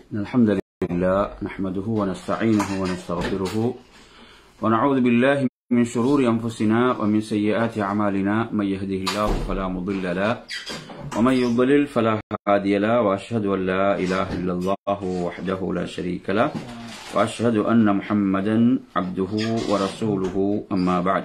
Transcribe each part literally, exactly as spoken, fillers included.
الحمد لله نحمده ونستعينه ونستغفره ونعوذ بالله من شرور أنفسنا ومن سيئات أعمالنا من يهده الله فلا مضل له ومن يضلل فلا هادي له وأشهد أن لا إله إلا الله وحده لا شريك له وأشهد أن محمدا عبده ورسوله أما بعد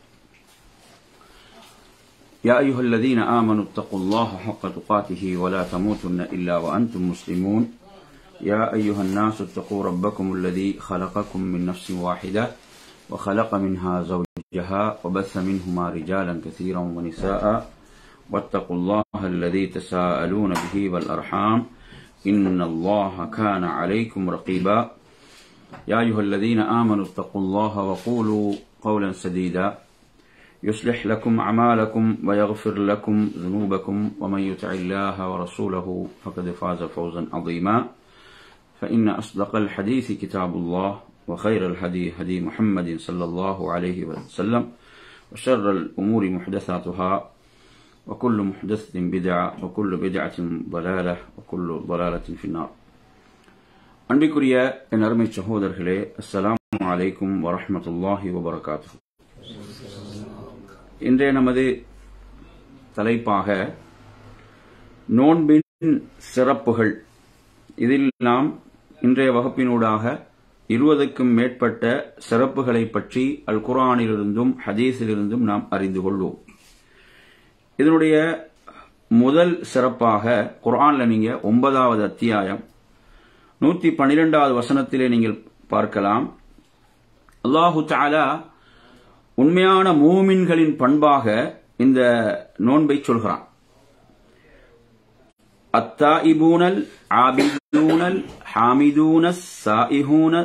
يا أيها الذين آمنوا اتقوا الله حق تقاته ولا تموتن إلا وأنتم مسلمون يا أيها الناس اتقوا ربكم الذي خلقكم من نفس واحدة وخلق منها زوجها وبث منهما رجالا كثيرا ونساء واتقوا الله الذي تساءلون به والأرحام إن الله كان عليكم رقيبا يا أيها الذين آمنوا اتقوا الله وقولوا قولا سديدا يصلح لكم أعمالكم ويغفر لكم ذنوبكم ومن يطع الله ورسوله فقد فاز فوزا عظيما فإن أصدق الحديث كتاب الله وخير الهدي هدي محمد صلى الله عليه وسلم وشر الأمور محدثاتها وكل محدثة بدعة وكل بدعة ضلالة وكل ضلالة في النار. அன்பிற்குரிய என் அருமை சகோதரர்களே, அஸ்ஸலாமு அலைக்கும் வரஹ்மத்துல்லாஹி வபரகாத்துஹு. இன்றைய நமது தலைப்பாக நோன்பின் சிறப்புகள். இதில் நாம் இன்றைய வகுப்பினூடாக இருபதுக்கும் மேற்பட்ட சிறப்புகளை பற்றி அல் குர்ஆனிலிருந்தும் ஹதீஸிலிருந்தும் நாம் அறிந்து கொள்வோம். இதனுடைய முதல் சிறப்பாக குர்ஆன்ல நீங்க ஒன்பதாவது அத்தியாயம் நூத்தி பன்னிரெண்டாவது வசனத்திலே நீங்கள் பார்க்கலாம். அல்லாஹு தஆலா உண்மையான மூமின்களின் பண்பாக இந்த நோன்பை சொல்கிறான். அத்தாயிபூனல் ஆபிதூனல் ஹாமிதூனஸ் சாயிஹூனல்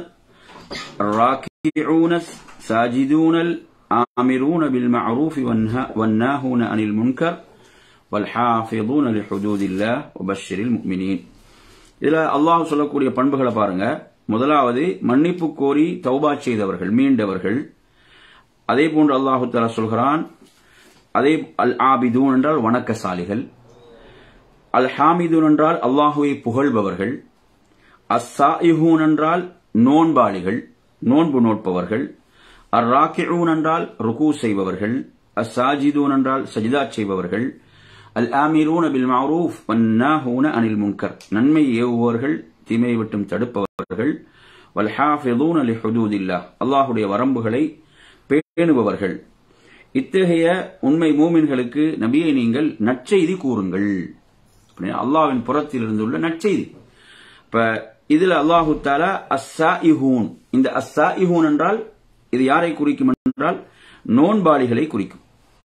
ராக்கிஊனஸ் சாஜிதூனல் ஆமிரூன பில் மஅரூஃபி வன்னாஹூன அனில் முன்கர் வல்ஹாஃபிதூன லிஹுதூதில்லாஹ் வபஷ்ஷிரில் முஃமினீன். இதுல அல்லாஹ் சொல்லக்கூடிய பண்புகளை பாருங்க. முதலாவது மன்னிப்பு கோரி தௌபா செய்தவர்கள், மீண்டவர்கள். அதே போன்று அல்லாஹு தஆலா சொல்கிறான், அதே அல் ஆபிதூன் என்றால் வணக்கசாலிகள், அல் ஹாமிதூன் என்றால் அல்லாஹுவை புகழ்பவர்கள், அஸ்ஸாயிஹூன் என்றால் நோன்பாளிகள், நோன்பு நோட்பவர்கள், அர் ராக்கிஊன் என்றால் ருகூ செய்பவர்கள், அஸ்ஸாஜிதூன் என்றால் சஜிதா செய்பவர்கள், அல் ஆமிரூன பில் மஅரூஃப் வன்னாஹூன அனில் முன்கர் நன்மை ஏவுபவர்கள், தீமையை விட்டும் தடுப்பவர்கள், வல் ஹாஃபிதூன லிஹுதூதில்லாஹ் அல்லாஹ்வுடைய வரம்புகளை பேணுபவர்கள். இத்தகைய உண்மை மூமின்களுக்கு நபியை நீங்கள் நற்செய்தி கூறுங்கள். அல்லாஹ்வின் புறத்தில் இருந்துள்ள நற்செய்தி. இப்ப இதுல அல்லாஹு தஆலா அஸ்ஸாயிஹூன், இந்த அஸ்ஸாயிஹூன் என்றால் இது யாரை குறிக்கும் என்றால் நோன்பாளிகளை குறிக்கும்.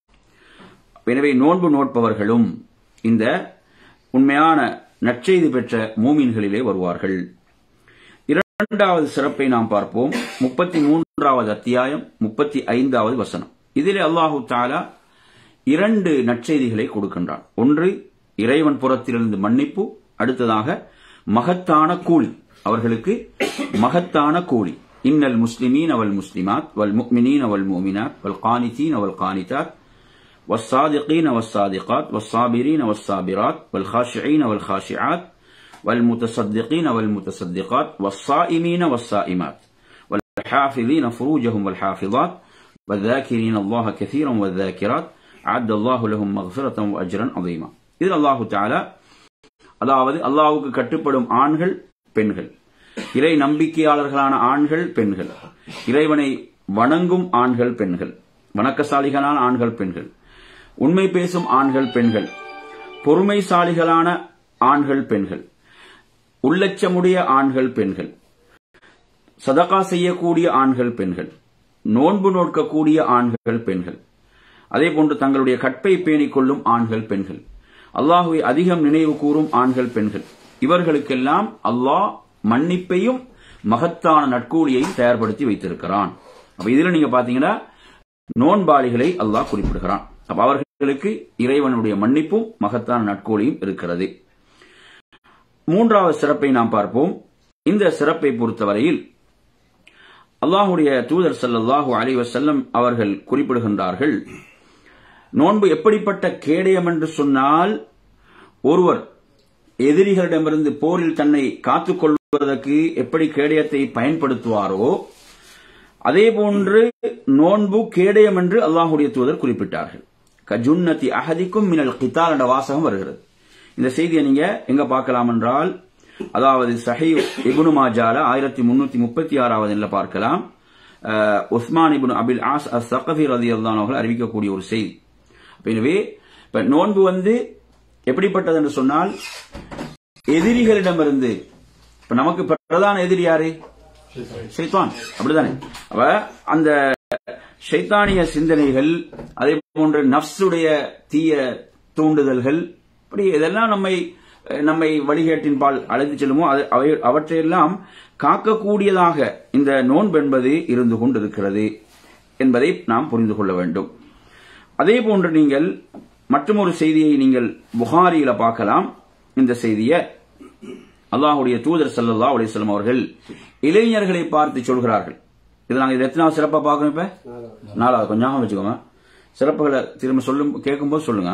எனவே நோன்பு நோட்பவர்களும் இந்த உண்மையான நற்செய்தி பெற்ற மூமின்களிலே வருவார்கள். இரண்டாவது சிறப்பை நாம் பார்ப்போம். முப்பத்தி மூன்றாவது அத்தியாயம் முப்பத்தி ஐந்தாவது வசனம். இதிலே அல்லாஹு தஆலா இரண்டு நற்செய்திகளை கொடுக்கின்றான். ஒன்று இறைவன் புறத்திலிருந்து மன்னிப்பு, அடுத்ததாக மகத்தான கூலி, அவர்களுக்கு மகத்தான கூலி. இன்னல் முஸ்லிமீன வல் முஸ்லிமாத் வல் முஃமினீன வல் முஃமினாத் வல் கானிதீன வல் கானிதாத் والصادقين والصادقات والصابرين والصابرات والخاشعين والخاشعات والمتصدقين والمتصدقات والصائمين والصائمات والحافظين فروجهم والحافظات والذاكرين الله كثيرا والذاكرات أعد الله لهم مغفرة وأجرا عظيما. இதில் அல்லாஹு தஆலா அதாவது அல்லாஹ்வுக்கு கட்டுப்படும் ஆண்கள் பெண்கள், இறை நம்பிக்கையாளர்களான ஆண்கள் பெண்கள், இறைவனை வணங்கும் ஆண்கள் பெண்கள், வணக்கசாலிகளான ஆண்கள் பெண்கள், உண்மை பேசும் ஆண்கள் பெண்கள், பொறுமைசாலிகளான ஆண்கள் பெண்கள், உள்ளச்சமுடைய ஆண்கள் பெண்கள், சதகா செய்யக்கூடிய ஆண்கள் பெண்கள், நோன்பு நோக்கக்கூடிய ஆண்கள் பெண்கள், அதே போன்று தங்களுடைய கற்பை பேணிக் கொள்ளும் ஆண்கள் பெண்கள், அல்லாஹுவை அதிகம் நினைவு கூறும் ஆண்கள் பெண்கள், இவர்களுக்கெல்லாம் அல்லாஹ் மன்னிப்பையும் மகத்தான நற்கூலியையும் தயார்படுத்தி வைத்திருக்கிறான். அப்ப இதுல நீங்க பாத்தீங்கன்னா நோன்பாளிகளை அல்லாஹ் குறிப்பிடுகிறான். அப்ப அவர்களுக்கு இறைவனுடைய மன்னிப்பும் மகத்தான நற்கூலியும் இருக்கிறது. மூன்றாவது சிறப்பை நாம் பார்ப்போம். இந்த சிறப்பை பொறுத்தவரையில் அல்லாஹ்வுடைய தூதர் ஸல்லல்லாஹு அலைஹி வஸல்லம் அவர்கள் குறிப்பிடுகின்றார்கள், நோன்பு எப்படிப்பட்ட கேடயம் என்று சொன்னால், ஒருவர் எதிரிகளிடமிருந்து போரில் தன்னை காத்துக் கொள்வதற்கு எப்படி கேடயத்தை பயன்படுத்துவாரோ அதே போன்று நோன்பு கேடயம் என்று அல்லாஹ்வுடைய தூதர் குறிப்பிட்டார்கள். கஜுன்னதி அஹதிக்கும் மினல் கிதால் என்ற வாசகம் வருகிறது. இந்த செய்தியை நீங்க எங்க பார்க்கலாம் என்றால், அதாவது சஹீஹ் இப்னு மாஜால ஆயிரத்தி முன்னூத்தி முப்பத்தி ஆறாவது எண்ணில் பார்க்கலாம். உஸ்மான் இப்னு அபில் ஆஸ் அஸ்-ஸகஃபி ரலியல்லாஹு அன்ஹு அவர்கள் அறிவிக்கக்கூடிய ஒரு செய்தி. எனவே இப்ப நோன்பு வந்து எப்படிப்பட்டது என்று சொன்னால், எதிரிகளிடமிருந்து இப்ப நமக்கு பிரதான எதிரி யாரு? ஷைத்தான், அப்படிதானே? அப்ப அந்த ஷைத்தானிய சிந்தனைகள், அதே போன்று நஃப்ஸுடைய தீய தூண்டுதல்கள், இப்படி இதெல்லாம் நம்மை நம்மை வழிகேட்டின் பால் அழைத்து செல்லுமோ அவற்றையெல்லாம் காக்கக்கூடியதாக இந்த நோன்பு என்பது இருந்து கொண்டிருக்கிறது என்பதை நாம் புரிந்து கொள்ள வேண்டும். அதே போன்று நீங்கள் மற்றொரு செய்தியை நீங்கள் புகாரியில பார்க்கலாம். இந்த செய்தியை அல்லாஹ்வுடைய தூதர் ஸல்லல்லாஹு அலைஹி வஸல்லம் அவர்கள் இளைஞர்களை பார்த்து சொல்கிறார்கள். இது நாங்கள் எத்தனாவது சிறப்பா பார்க்கணும்? இப்ப நாலாவது. கொஞ்சம் வச்சுக்கோங்க, சிறப்புகளை திரும்ப சொல்லும் கேட்கும்போது சொல்லுங்க.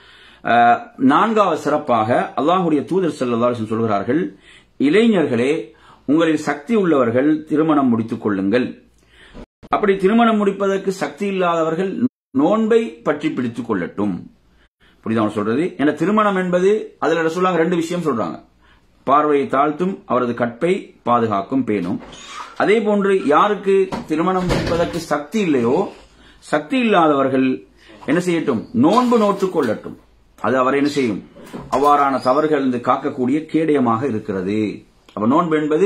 நான்காவது சிறப்பாக அல்லாஹ்வுடைய தூதர் ஸல்லல்லாஹு அலைஹி வஸல்லம் சொல்கிறார்கள், இளைஞர்களே, உங்களில் சக்தி உள்ளவர்கள் திருமணம் முடித்துக் கொள்ளுங்கள். அப்படி திருமணம் முடிப்பதற்கு சக்தி இல்லாதவர்கள் நோன்பை பற்றி பிடித்துக் கொள்ளட்டும். புரியுதா சொல்றது? என திருமணம் என்பது அதுல சொல்றாங்க, ரெண்டு விஷயம் சொல்றாங்க. பார்வையை தாழ்த்தும், அவரது கற்பை பாதுகாக்கும், பேணும். அதே போன்று யாருக்கு திருமணம் முடிப்பதற்கு சக்தி இல்லையோ, சக்தி இல்லாதவர்கள் என்ன செய்யட்டும்? நோன்பு நோற்றுக் கொள்ளட்டும். அது அவரை என்ன செய்யும்? அவ்வாறான தவறுகள் இருந்து காக்கக்கூடிய கேடயமாக இருக்கிறது. அப்ப நோன்பு என்பது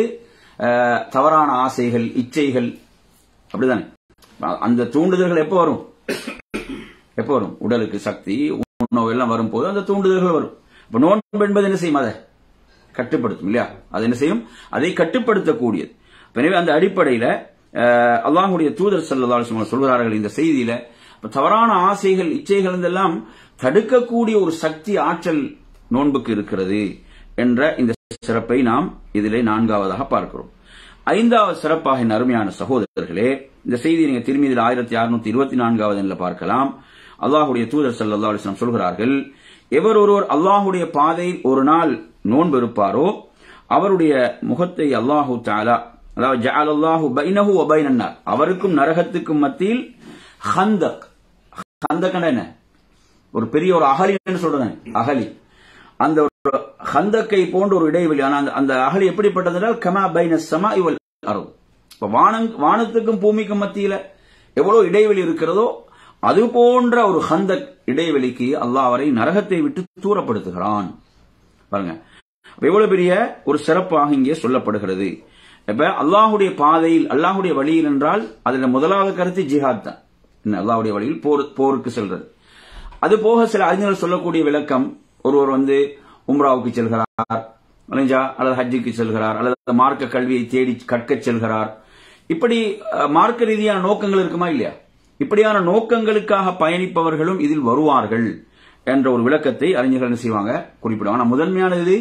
தவறான ஆசைகள், இச்சைகள், அப்படிதானே? அந்த தூண்டுதல்கள் எப்ப வரும்? எப்ப வரும்? உடலுக்கு சக்தி, உணவு எல்லாம் வரும் போது அந்த தூண்டுதல்கள் வரும். இப்ப நோன்பு என்பது என்ன செய்யும்? அதை கட்டுப்படுத்தும் இல்லையா? அது என்ன செய்யும்? அதை கட்டுப்படுத்தக்கூடியது. எனவே அந்த அடிப்படையில் அல்லாஹ்வுடைய தூதர் ஸல்லல்லாஹு அலைஹி வஸல்லம் சொல்கிறார்கள் இந்த செய்தியில, தவறான ஆசைகள், இச்சைகள் எல்லாம் தடுக்கக்கூடிய ஒரு சக்தி, ஆற்றல் நோன்புக்கு இருக்கிறது என்ற இந்த சிறப்பை நாம் இதிலே நான்காவதாக பார்க்கிறோம். ஐந்தாவது சிறப்பாக என் அருமையான சகோதரர்களே, இந்த செய்தியை நீங்க திரும்பியில் ஆயிரத்தி அறுநூத்தி இருபத்தி நான்காவது எண்ணில் பார்க்கலாம். அல்லாஹ்வுடைய தூதர் ஸல்லல்லாஹு அலைஹி வஸல்லம் சொல்கிறார்கள், எவர் ஒருவர் அல்லாஹ்வுடைய பாதையில் ஒரு நாள் நோன்பு இருப்பாரோ அவருடைய முகத்தை அல்லாஹு தஆலா, அதாவது ஜஅலல்லாஹு பைனஹு வ பைனன் நார், அவருக்கும் நரகத்துக்கும் மத்தியில் ஹந்தக். ஹந்தக் என்ன? ஒரு பெரிய ஒரு அகலின்னு சொல்றேன், அகலி. அந்த ஒரு ஹந்தக்கை போன்ற ஒரு இடைவெளி. ஆனால் அந்த அகலி எப்படிப்பட்டது என்றால், கமா பைன ஸமாஇ வல் அர்த். இப்ப வானத்துக்கும் பூமிக்கும் மத்தியில எவ்வளவு இடைவெளி இருக்கிறதோ அது போன்ற ஒரு ஹந்தக் இடைவெளிக்கு அல்லாஹ் அவரை நரகத்தை விட்டு தூரப்படுத்துகிறான். பாருங்க, எவ்வளவு பெரிய ஒரு சிறப்பாக இங்கே சொல்லப்படுகிறது. இப்ப அல்லாஹுடைய பாதையில், அல்லாஹுடைய வழியில் என்றால் அதுல முதலாவது கருத்து ஜிஹாத் தான். அல்லாஹுடைய வழியில் போர் போருக்கு செல்றது. அது போக சில அறிஞர்கள் சொல்லக்கூடிய விளக்கம், ஒருவர் வந்து உம்ராவுக்கு செல்கிறார், அல்லது ஹஜ்ஜுக்கு செல்கிறார், அல்லது மார்க்க கல்வியை தேடி கற்கச் செல்கிறார். இப்படி மார்க்க ரீதியான நோக்கங்கள் இருக்குமா இல்லையா? இப்படியான நோக்கங்களுக்காக பயணிப்பவர்களும் இதில் வருவார்கள் என்ற ஒரு விளக்கத்தை அறிஞர்கள் என்ன செய்வாங்க? குறிப்பிடுவாங்க. ஆனால் முதன்மையானது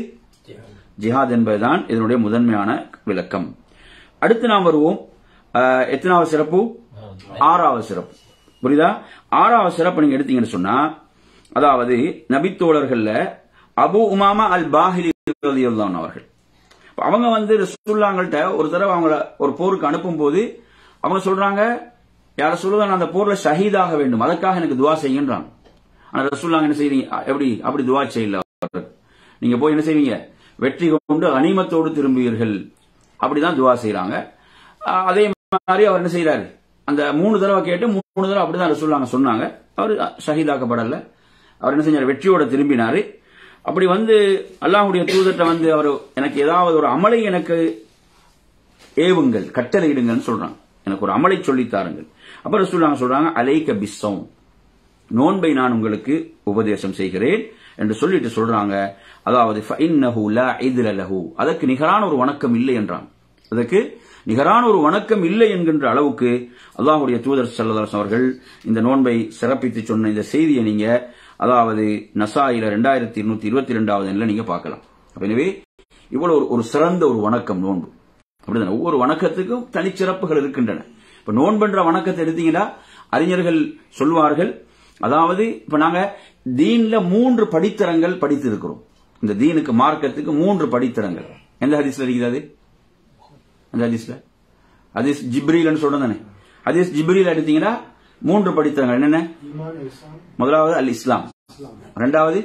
ஜிஹாத் என்பதுதான் இதனுடைய முதன்மையான விளக்கம். அடுத்து நாம் வருவோம். எத்தனாவது சிறப்பு? ஆறாவது சிறப்பு. புரியுதா? ஆறாவது சிறப்பு நீங்க எடுத்தீங்கன்னு சொன்னா, அதாவது நபித்தோழர்கள்ல அபு உமாமா அல் பாஹிலி ரலியல்லாஹு அன்ஹு அவர்கள், அவங்க வந்து ரசூலுல்லாஹ்கிட்ட ஒரு தடவை அவங்கள ஒரு போருக்கு அனுப்பும் போது அவங்க சொல்றாங்க, யார சொல்லுங்க, நான் அந்த போர்ல ஷஹீதாக வேண்டும், அதற்காக எனக்கு துவா செய்யுன்றாங்க. ஆனா ரசூலுல்லாஹ் என்ன செய்றீங்க? எப்படி அப்படி துவா செய்யல, நீங்க போய் என்ன செய்வீங்க? வெற்றி கொண்டு கனிமத்தோடு திரும்புவீர்கள், அப்படிதான் துவா செய்யறாங்க. அதே மாதிரி அவர் என்ன செய்யறாரு? அந்த மூணு தடவை கேட்டு மூணு தடவை அப்படிதான் ரசூலுல்லாஹ் சொன்னாங்க. அவர் ஷஹீதாக்கப்படல, அவர் என்ன செஞ்சார்? வெற்றியோட திரும்பினாரு. அப்படி வந்து அல்லாஹ்வுடைய தூதர்ட்ட வந்து அவர், எனக்கு ஏதாவது ஒரு அமலை எனக்கு ஏவுங்கள், கட்டளையிடுங்கன்னு சொல்றாங்க, எனக்கு ஒரு அமலை சொல்லித்தாருங்கள். அப்ப ரசூலுல்லாஹ் சொல்றாங்க, அலைக பிஸ்ஸௌம், நோன்பை நான் உங்களுக்கு உபதேசம் செய்கிறேன் என்று சொல்லிட்டு சொல்றாங்க, அதாவது ஃபஇன்னஹு லா இத்ல லஹு, அதற்கு நிகரான ஒரு வணக்கம் இல்லை என்றாங்க. அதற்கு நிகரான ஒரு வணக்கம் இல்லை என்கின்ற அளவுக்கு அல்லாஹ்வுடைய தூதர் ஸல்லல்லாஹு அலைஹி அவர்கள் இந்த நோன்பை சிறப்பித்து சொன்ன இந்த செய்தியை நீங்க, அதாவது நசாயில இரண்டாயிரத்தி இருநூத்தி இருபத்தி இரண்டாவது எண்ணில் நீங்க பார்க்கலாம். எனவே இவ்வளவு ஒரு சிறந்த ஒரு வணக்கம் நோன்பு. அப்படிதான் ஒவ்வொரு வணக்கத்துக்கும் தனிச்சிறப்புகள் இருக்கின்றன. இப்ப நோன்புன்ற வணக்கத்தை எடுத்தீங்கன்னா அறிஞர்கள் சொல்வார்கள், அதாவது இப்ப நாங்க தீன்ல மூன்று படித்தரங்கள் படித்து இருக்கிறோம். இந்த தீனுக்கு, மார்க்கத்துக்கு மூன்று படித்தரங்கள். எந்த ஹதீஸ்ல இருக்குது அது? அந்த ஹதீஸ்ல ஹதீஸ் ஜிப்ரீல்னு சொல்றேன் தானே. ஹதீஸ் ஜிப்ரீல் எடுத்தீங்கன்னா மூன்று படித்தரங்கள் என்னென்ன? முதலாவது அல் இஸ்லாம், இரண்டாவது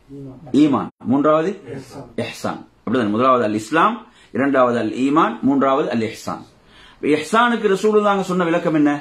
ஈமான், மூன்றாவது இஹ்சான். அப்படிதான். முதலாவது அல் இஸ்லாம், இரண்டாவது அல் ஈமான், மூன்றாவது அல் இஹ்சான். இஹ்சானுக்கு ரசூலுல்லாஹ் சொன்ன விளக்கம் என்ன?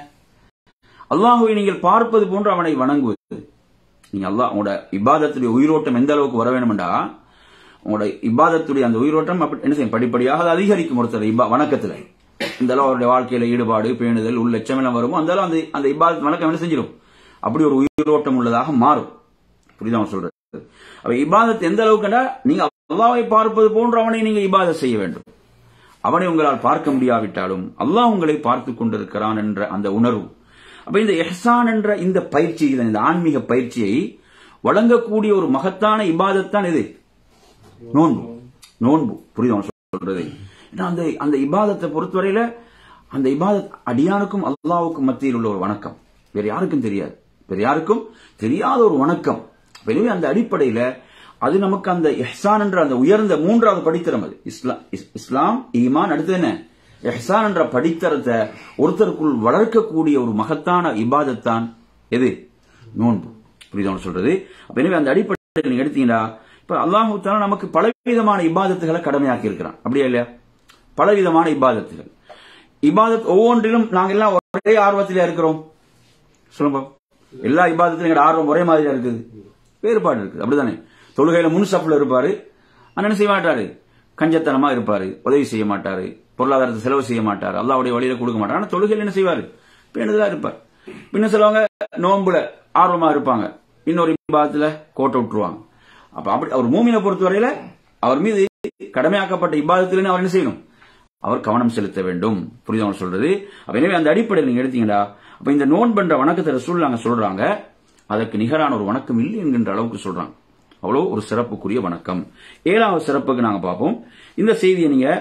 அல்லாஹ்வை நீங்கள் பார்ப்பது போன்று அவனை வணங்குவது. நீங்க அல்லாஹ் உங்களோட இபாதத்துடைய உயிரோட்டம் எந்த அளவுக்கு வர வேணும்டா, உங்களோட இபாதத்துடைய அந்த உயிரோட்டம் என்ன செய்யும்? படிப்படியாக அது அதிகரிக்கும். ஒருத்தர் வணக்கத்துல இந்த அளவு அவருடைய வாழ்க்கையில ஈடுபாடு, பேணுதல், உள்ளட்சம் எல்லாம் வருமோ அந்த அளவு அந்த அந்த இபாதத் வணக்கம் என்ன செஞ்சிடும்? அப்படி ஒரு உயிரோட்டம் உள்ளதாக மாறும். புரியுதா சொல்றது? அப்ப இபாதத் எந்த அளவுக்குண்டா, நீங்க அல்லாஹ்வை பார்ப்பது போன்று அவனை நீங்க இபாதத் செய்ய வேண்டும். அவனை உங்களால் பார்க்க முடியாவிட்டாலும் அல்லாஹ் உங்களை பார்த்து கொண்டிருக்கிறான் என்ற அந்த உணர்வு. அப்ப இந்த இஹ்சான் என்ற இந்த பயிற்சி, இந்த ஆன்மீக பயிற்சியை வழங்கக்கூடிய ஒரு மகத்தான இபாதத் தான் இது நோன்பு. நோன்பு புரியுதா சொல்றது? அந்த அந்த இபாதத்தை பொறுத்தவரையில அந்த இபாதத் அடியானுக்கும் அல்லாஹ்வுக்கும் மத்தியில் உள்ள ஒரு வணக்கம். வேற யாருக்கும் தெரியாது, வேற யாருக்கும் தெரியாத ஒரு வணக்கம். எனவே அந்த அடிப்படையில அது நமக்கு அந்த இஹ்சான் என்ற அந்த உயர்ந்த மூன்றாவது படித்தரம். அது இஸ்லாம், இஸ்லாம் ஈமான், அடுத்து என்ன? இஹ்சான் என்ற படித்தரத்தை ஒருத்தருக்குள் வளர்க்கக்கூடிய ஒரு மகத்தான இபாதத்தான் எது? நோன்பு. புரியுதா சொல்றது? எனவே அந்த அடிப்படையில் நீங்க எடுத்தீங்கன்னா இப்ப அல்லாஹ் தஆலா நமக்கு பலவிதமான இபாதத்துகளை கடமையாக்கி இருக்கிறான். அப்படியா இல்லையா? பலவிதமான இபாதத்துகள். இபாதத் ஒவ்வொன்றிலும் நாங்க எல்லாம் ஒரே ஆர்வத்திலே இருக்கிறோம். சொல்லுங்க, எல்லா இபாதத்திலும் எங்க ஆர்வம் ஒரே மாதிரியா இருக்குது? வேறுபாடு இருக்குது. அப்படித்தானே? தொழுகையில முன் சஃப்ல இருப்பாரு, என்ன செய்ய மாட்டாரு? கஞ்சத்தனமா இருப்பாரு, உதவி செய்ய மாட்டாரு, பொருளாதாரத்தை செலவு செய்ய மாட்டாரு, அல்லாஹ்வுடைய வழியில கொடுக்க மாட்டாரு. ஆனா தொழுகையில என்ன செய்வாரு? பேணுதலா இருப்பார். பின்ன சிலவங்க நோன்புல ஆர்வமா இருப்பாங்க, இன்னொரு இபாதத்துல கோட்டை விட்டுருவாங்க. அப்ப அப்படி அவர் மூமினை பொறுத்தவரையில அவர் மீது கடமையாக்கப்பட்ட இபாதத்திலே அவர் என்ன செய்யணும்? அவர் கவனம் செலுத்த வேண்டும். புரியுதா சொல்றது? எனவே அந்த அடிப்படையில் நீங்க எடுத்தீங்களா, அப்ப இந்த நோன்பு வணக்கத்தை ரசூலுல்லாஹ் சொல்றாங்க, அதற்கு நிகரான ஒரு வணக்கம் இல்லை என்கின்ற அளவுக்கு சொல்றாங்க. அவ்வளவு ஒரு சிறப்புக்குரிய வணக்கம். ஏழாவது சிறப்புக்கு நாங்க பார்ப்போம். இந்த செய்தியை நீங்க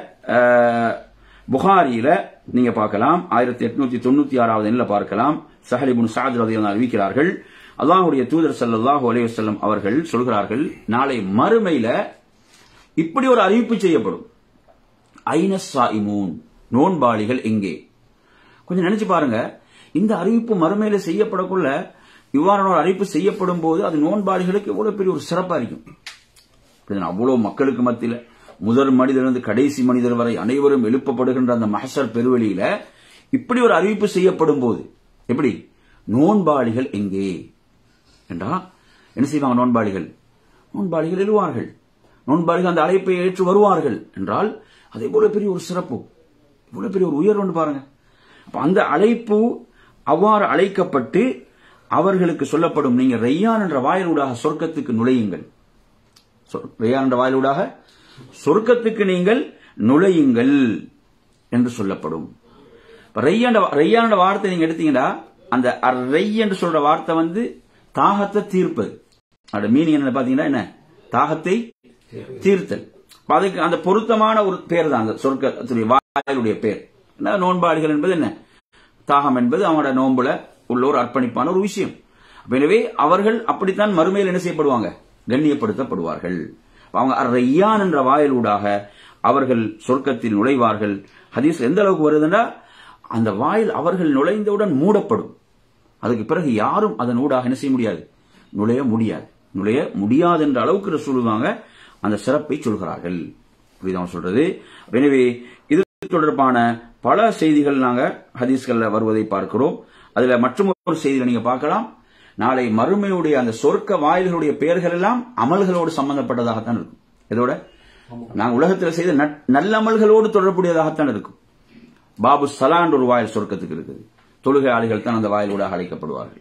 புகாரியில நீங்க பார்க்கலாம். ஆயிரத்தி எட்நூத்தி தொண்ணூத்தி ஆறாவது எண்ணில் பார்க்கலாம். சஹல் இப்னு சஅத் ரலியல்லாஹு அறிவிக்கிறார்கள், அல்லாஹ்வுடைய தூதர் ஸல்லல்லாஹு அலைஹி வஸல்லம் அவர்கள் சொல்கிறார்கள், நாளை மறுமையில இப்படி ஒரு அறிவிப்பு செய்யப்படும். ஐனஸ் ஸாயிமூன், நோன்பாளிகள் எங்கே? கொஞ்சம் நினைச்சு பாருங்க. இந்த அறிவிப்பு மறுமையில செய்யப்படக்குள்ள இவ்வாறான ஒரு அறிவிப்பு செய்யப்படும் போது அது நோன்பாளிகளுக்கு எவ்வளவு பெரிய ஒரு சிறப்பா இருக்கும். அவ்வளவு மக்களுக்கு மத்தியில முதல் மனிதனிலிருந்து கடைசி மனிதர் வரை அனைவரும் எழுப்பப்படுகின்ற அந்த மஹ்ஷர் பெருவெளியில இப்படி ஒரு அறிவிப்பு செய்யப்படும் போது எப்படி நோன்பாளிகள் எங்கே என்றா என்ன செய்வாங்க? நோன்பாளிகள் நோன்பாளிகள் எழுவார்கள், நோன்பாளிகள் அந்த அழைப்பை ஏற்று வருவார்கள் என்றால் அது எவ்வளவு பெரிய ஒரு சிறப்பு, எவ்வளவு பெரிய ஒரு உயர்வு பாருங்க. அந்த அழைப்பு அவ்வாறு அழைக்கப்பட்டு அவர்களுக்கு சொல்லப்படும், நீங்க ரெய்யான் என்ற வாயிலூடாக சொர்க்கத்துக்கு நுழையுங்கள், ரெய்யான் என்ற வாயிலூடாக சொர்க்கத்துக்கு நீங்கள் நுழையுங்கள் என்று சொல்லப்படும். ரெய்யான் என்ற வார்த்தை நீங்க எடுத்தீங்கன்னா அந்த ரெய் என்று சொல்ற வார்த்தை வந்து தாகத்தை தீர்ப்பது. அதோட மீனிங் என்ன பாத்தீங்கன்னா என்ன? தாகத்தை தீர்த்தல். அதுக்கு அந்த பொருத்தமான ஒரு பேர் தான் அந்த சொர்க்கத்துடைய வாயிலுடைய பேர். நோன்பாளிகள் என்பது என்ன? தாகம் என்பது அவங்களோட நோன்புல உள்ள ஒரு அர்ப்பணிப்பான ஒரு விஷயம். எனவே அவர்கள் அப்படித்தான் மறுமையில் என்ன செய்யப்படுவாங்க? கண்ணியப்படுத்தப்படுவார்கள். அவங்க ரெய்யான் என்ற வாயிலூடாக அவர்கள் சொர்க்கத்தில் நுழைவார்கள். ஹதீஸ் எந்த அளவுக்கு வருதுன்னா, அந்த வாயில் அவர்கள் நுழைந்தவுடன் மூடப்படும். அதுக்கு பிறகு யாரும் அதன் ஊடாக என்ன செய்ய முடியாது? நுழைய முடியாது. நுழைய முடியாது என்ற அளவுக்கு ரசூலுல்லாஹ் அந்த சிறப்பை சொல்கிறார்கள். புரியுதா சொல்றது? எனவே இது தொடர்பான பல செய்திகள் நாங்க ஹதீஸ்கள்ல வருவதை பார்க்கிறோம். அதுல மற்றொரு செய்தியை நீங்க பார்க்கலாம். நாளை மறுமையுடைய அந்த சொர்க்க வாயில்களுடைய பெயர்கள் எல்லாம் அமல்களோடு சம்பந்தப்பட்டதாகத்தான் இருக்கும். இதோட நாங்க உலகத்தில் செய்த நல்லமல்களோடு தொடர்புடையதாகத்தான் இருக்கும். பாபு சலான் ஒரு வாயில் சொர்க்கத்துக்கு இருக்குது. தொழுகையாளிகள் தான் அந்த வாயிலூடாக அழைக்கப்படுவார்கள்.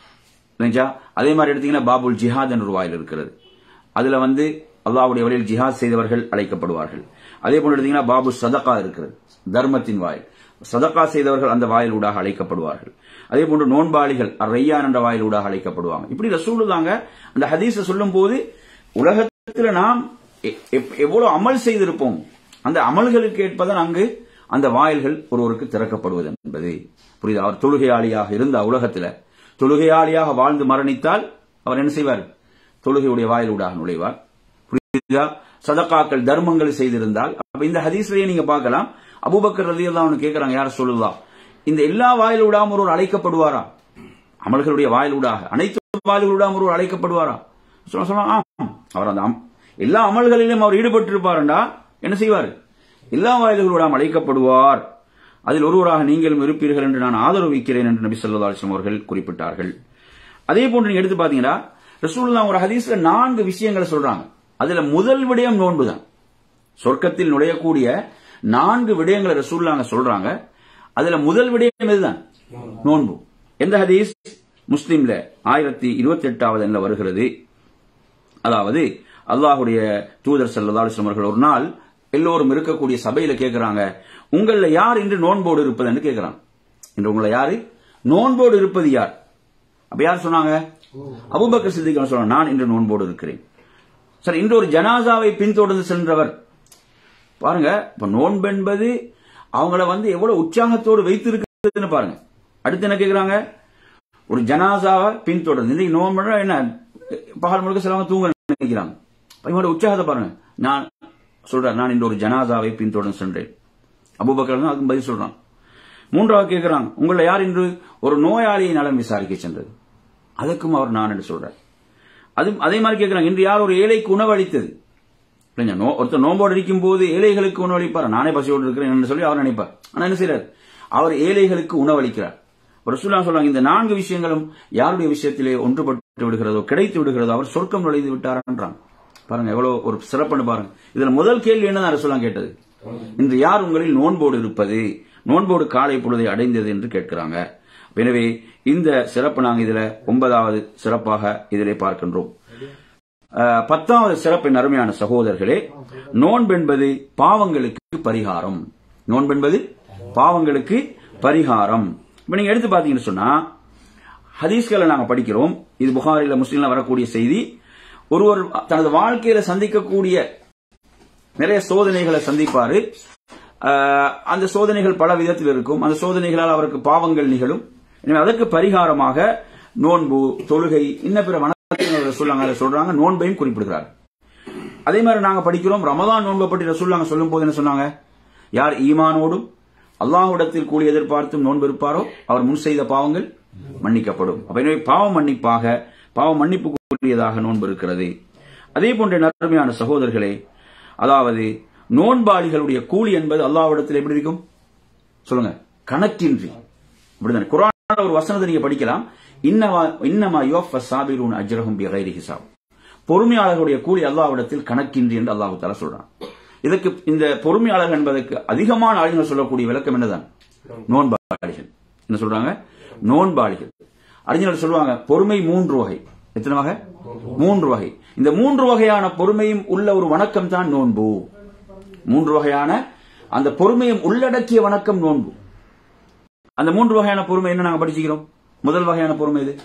அதே மாதிரி எடுத்தீங்கன்னா பாபுல் ஜிஹாத் என்ற ஒரு வாயில் இருக்கிறது. அதுல வந்து அல்லாஹ்வுடைய வழியில் ஜிஹாத் செய்தவர்கள் அழைக்கப்படுவார்கள். அதே போல எடுத்தீங்கன்னா பாபு சதகா இருக்கிறது, தர்மத்தின் வாயில். சதகா செய்தவர்கள் அந்த வாயிலூடாக அழைக்கப்படுவார்கள். அதே போன்று நோன்பாளிகள் ரெய்யான் என்ற வாயிலூடாக அழைக்கப்படுவாங்க. இப்படி ரசூலுல்லாஹ் அந்த ஹதீஸை சொல்லும் போது உலகத்தில் நாம் எவ்வளவு அமல் செய்திருப்போம், அந்த அமல்களுக்கு ஏற்பதான் அங்கு அந்த வாயில்கள் ஒருவருக்கு திறக்கப்படுவது என்பது புரியுது. அவர் தொழுகையாளியாக இருந்த உலகத்தில் தொழுகையாளியாக வாழ்ந்து மரணித்தால் அவர் என்ன செய்வார்? தொழுகையுடைய வாயிலூடாக நுழைவார். புரியுதா? சதகாக்கள் தர்மங்கள் செய்திருந்தால், அப்ப இந்த ஹதீஸ்லயே நீங்க பார்க்கலாம், அபூபக்கர் ரலியல்லாஹு அன்ஹு கேட்கிறாங்க, யார் சொல்லுவா இந்த எல்லா வாயிலூடாக ஒருவர் அழைக்கப்படுவாரா? அமல்களுடைய வாயிலூடாக அனைத்து வாயிலூடாக ஒருவர் அழைக்கப்படுவாரா? சொல்ல அவர் அந்த எல்லா அமல்களிலும் அவர் ஈடுபட்டிருப்பார்டா என்ன செய்வார்? எல்லா வாயில்களூடாக அழைக்கப்படுவார். அதில் ஒருவராக நீங்களும் இருப்பீர்கள் என்று நான் ஆதரவு வைக்கிறேன் என்று நபி ஸல்லல்லாஹு அலைஹி வஸல்லம் அவர்கள் குறிப்பிட்டார்கள். அதே போன்று நீங்க எடுத்து பாத்தீங்கன்னா ரசூலுல்லாஹ் ஒரு ஹதீஸ்ல நான்கு விஷயங்களை சொல்றாங்க. அதுல முதல் விடயம் நோன்பு தான். சொர்க்கத்தில் நுழையக்கூடிய நான்கு விடயங்களை ரசூலுல்லாஹ் சொல்றாங்க. அதுல முதல் விடயம் இதுதான், நோன்பு. எந்த ஹதீஸ்? முஸ்லிம்ல ஆயிரத்தி இருபத்தி எட்டாவது எண்ணில் வருகிறது. அதாவது அல்லாஹுடைய தூதர் ஸல்லல்லாஹு அலைஹி வஸல்லம் அவர்கள் ஒரு நாள் எல்லோரும் இருக்கக்கூடிய சபையில கேட்கிறாங்க, உங்கள யார் இன்று நோன்போடு இருப்பது என்று கேட்கிறாங்க. இன்று உங்களை யாரு நோன்போடு இருப்பது யார்? அப்ப யார் சொன்னாங்க? அபூபக்கர் சித்திக் சொன்னாங்க, நான் இன்று நோன்போடு இருக்கிறேன். சரி, இன்று ஒரு ஜனாசாவை பின்தொடர்ந்து சென்றவர் பாருங்க. இப்ப நோன்பு என்பது அவங்கள வந்து எவ்வளவு உற்சாகத்தோடு வைத்திருக்குதுன்னு பாருங்க. அடுத்து என்ன கேட்கிறாங்க? ஒரு ஜனாசாவை பின்தொடர்ந்து. இன்னைக்கு நோன்பு என்ன, பகல் முழுக்க சிலவங்க தூங்க நினைக்கிறாங்க. இவங்களோட உற்சாகத்தை பாருங்க. நான் சொல்றேன், நான் இன்று ஒரு ஜனாசாவை பின்தொடர்ந்து சென்றேன். அபூபக்கர் தான் அதுக்கு பதில் சொல்றான். மூன்றாவது கேட்கிறாங்க, உங்களை யார் இன்று ஒரு நோயாளியை நலம் விசாரிக்க சென்றது? அதுக்கும் அவர் நான் என்று சொல்றார். அது அதே மாதிரி கேட்கிறாங்க, இன்று யார் ஒரு ஏழைக்கு உணவளித்தது? ஒருத்தர் நோம்போடு இருக்கும் போது ஏழைகளுக்கு உணவளிப்பார். நானே பசியோடு இருக்கிறேன் என்று சொல்லி அவர் நினைப்பார். ஆனா என்ன செய்யறார்? அவர் ஏழைகளுக்கு உணவளிக்கிறார். ரசூலுல்லாஹ் சொல்றாங்க, இந்த நான்கு விஷயங்களும் யாருடைய விஷயத்திலே ஒன்றுபட்டு விடுகிறதோ, கிடைத்து விடுகிறதோ, அவர் சொர்க்கம் நுழைந்து விட்டார்ன்றாங்க. பாருங்க எவ்வளவு ஒரு சிறப்புன்னு பாருங்க. இதுல முதல் கேள்வி என்னதான் ரசூலுல்லாஹ் கேட்டது? இன்று யார் உங்களில் நோன்போடு இருப்பது, நோன்போடு காலை பொழுதை அடைந்தது என்று கேட்கிறாங்க. எனவே இந்த சிறப்பு நாங்கள் இதுல ஒன்பதாவது சிறப்பாக இதிலே பார்க்கின்றோம். பத்தாவது சிறப்பின் அருமையான சகோதரர்களே, நோன்பென்பது பாவங்களுக்கு பரிகாரம். நோன்பென்பது பாவங்களுக்கு பரிகாரம். இப்ப நீங்க எடுத்து பாத்தீங்கன்னு சொன்னா ஹதீஸ்களை நாங்க படிக்கிறோம். இது புகாரில முஸ்லிம்ல வரக்கூடிய செய்தி. ஒருவர் தனது வாழ்க்கையில சந்திக்கக்கூடிய நிறைய சோதனைகளை சந்திப்பாரு. அந்த சோதனைகள் பல விதத்தில் இருக்கும். அந்த சோதனைகளால் அவருக்கு பாவங்கள் நிகழும். எனவே அதற்கு பரிகாரமாக நோன்பு, தொழுகை, இன்ன பிற வணக்கங்கள் சொல்றாங்க சொல்றாங்க நோன்பையும் குறிப்பிடுகிறார். அதே மாதிரி நாங்க படிக்கிறோம், ரமதான் நோன்பை பற்றி ரசூலுல்லாஹ் சொல்லும் போது என்ன சொன்னாங்க? யார் ஈமானோடும் அல்லாஹ்விடத்தில் கூலி எதிர்பார்த்தும் நோன்பு இருப்பாரோ அவர் முன் செய்த பாவங்கள் மன்னிக்கப்படும். எனவே பாவ மன்னிப்பாக, பாவ மன்னிப்புக்குரியதாக நோன்பு இருக்கிறது. அதே போன்ற நன்மையான சகோதரர்களே, அதாவது நோன்பாளிகளுடைய கூலி என்பது அல்லாஹ்விடத்தில் எப்படி இருக்கும் சொல்லுங்க? கணக்கின்றி. அப்படிதானே? குர்ஆன்ல ஒரு வசனத்தை நீங்க படிக்கலாம், இன்னமா இன்னமா யுவஃபஸ் ஸாபிரூன அஜ்ரஹும் பிகைரி ஹிசாப். பொறுமையாளர்களுடைய கூலி அல்லாஹ்விடத்தில் கணக்கின்றி என்று அல்லாஹ் தஆலா சொல்றான். இதற்கு இந்த பொறுமையாளர்கள் என்பதற்கு அதிகமான அறிஞர்கள் சொல்லக்கூடிய விளக்கம் என்னதான்? நோன்பாளிகள். என்ன சொல்றாங்க? நோன்பாளிகள். அறிஞர்கள் சொல்லுவாங்க, பொறுமை மூன்று வகை. எத்தனை வகை? மூன்று வகை. இந்த மூன்று வகையான பொறுமையும் உள்ள ஒரு வணக்கம் தான் நோன்பு. மூன்று வகையான அந்த பொறுமையும் உள்ளடக்கிய வணக்கம் நோன்பு. அந்த மூன்று வகையான பொறுமை என்ன நாங்க படிச்சுக்கிறோம்? முதல் வகையான பொறுமை இது,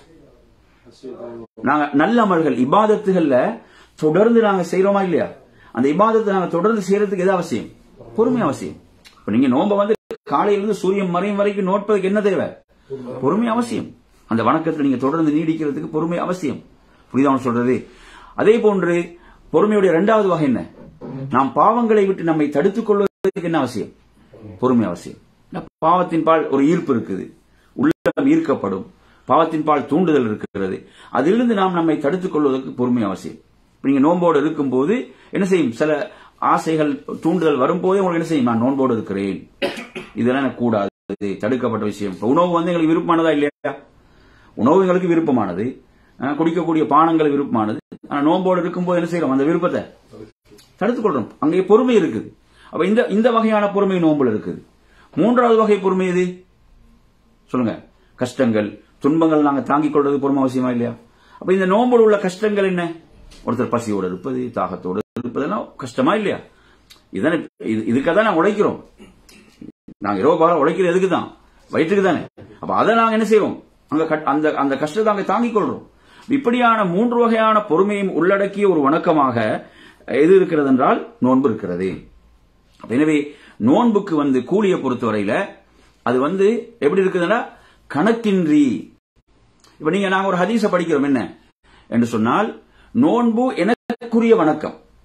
நாங்க நல்ல அமல்கள் இபாதத்துகள்ல தொடர்ந்து நாங்க செய்யறோமா இல்லையா? அந்த இபாதத்தை நாங்க தொடர்ந்து செய்யறதுக்கு எது அவசியம்? பொறுமை அவசியம். இப்ப நீங்க நோன்பை வந்து காலையிலிருந்து சூரியன் மறையும் வரைக்கும் நோட்பதுக்கு என்ன தேவை? பொறுமை அவசியம். அந்த வணக்கத்தில் நீங்க தொடர்ந்து நீடிக்கிறதுக்கு பொறுமை அவசியம். புரியுதா சொல்றது? அதே போன்று பொறுமையுடைய இரண்டாவது வகை என்ன? நாம் பாவங்களை விட்டு நம்மை தடுத்துக் கொள்வதற்கு என்ன அவசியம்? பொறுமை அவசியம். பாவத்தின் பால் ஒரு ஈர்ப்பு இருக்குது, உள்ளம் ஈர்க்கப்படும். பாவத்தின் பால் தூண்டுதல் இருக்கிறது. அதிலிருந்து நாம் நம்மை தடுத்துக் கொள்வதற்கு பொறுமை அவசியம். நீங்க நோன்போடு இருக்கும் போது என்ன செய்யும்? சில ஆசைகள் தூண்டுதல் வரும்போதே உங்களுக்கு என்ன செய்யும்? நான் நோன்போடு இருக்கிறேன், இதெல்லாம் எனக்கு கூடாது, தடுக்கப்பட்ட விஷயம். உணவு வந்து எங்களுக்கு விருப்பமானதா இல்லையா? உணவு எங்களுக்கு விருப்பமானது, குடிக்கக்கூடிய பானங்கள் விருப்பமானது. ஆனா நோன்போடு இருக்கும்போது என்ன செய்யறோம்? அந்த விருப்பத்தை தடுத்துக் கொள்றோம். அங்கே பொறுமை இருக்குது. அப்ப இந்த இந்த வகையான பொறுமை நோன்புல இருக்குது. மூன்றாவது வகை பொறுமை எது சொல்லுங்க? கஷ்டங்கள், துன்பங்கள் நாங்க தாங்கிக் கொள்றது பொறுமை அவசியமா இல்லையா? அப்ப இந்த நோன்போடு உள்ள கஷ்டங்கள் என்ன? ஒருத்தர் பசியோடு இருப்பது, தாகத்தோடு இருப்பதெல்லாம் கஷ்டமா இல்லையா? இதுதானே, இதுக்காக தான் நாங்க உழைக்கிறோம். நாங்க இரவு பகல் உழைக்கிறது எதுக்கு தான்? வயிற்றுக்கு தானே. அப்ப அதை நாங்க என்ன செய்வோம்? அங்க அந்த அந்த கஷ்டத்தை அங்க தாங்கிக் கொள்றோம். இப்படியான மூன்று வகையான பொறுமையும் உள்ளடக்கிய ஒரு வணக்கமாக எது இருக்கிறது என்றால் நோன்பு இருக்கிறது. எனவே நோன்புக்கு வந்து கூலியை பொறுத்தவரையில அது வந்து எப்படி இருக்குதுன்னா கணக்கின்றி. இப்ப நீங்க நாங்க ஒரு ஹதீஸை படிக்கிறோம் என்ன என்று சொன்னால், நோன்பு எனக்குரிய வணக்கம்.